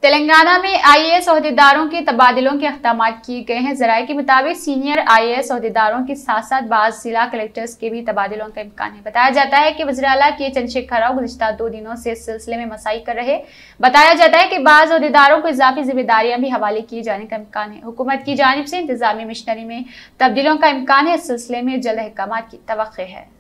तेलंगाना में आईएएस ओहदेदारों के तबादलों के अहकाम किए गए हैं। जराये के मुताबिक सीनियर आईएएस ओहदेदारों के साथ साथ बाज़ जिला कलेक्टर्स के भी तबादलों का इम्कान है। बताया जाता है कि वज़ीर आला के चंद्रशेखर राव गुज़िश्ता 2 दिनों से इस सिलसिले में मसाई कर रहे। बताया जाता है कि बाज़ ओहदेदारों को इजाफी जिम्मेदारियां भी हवाले किए जाने का इम्कान है। हुकूमत की जानिब से इंतजामी मिशनरी में तब्दीलियों का इम्कान है। इस सिलसिले में जल्द अहकाम की तवक्को है।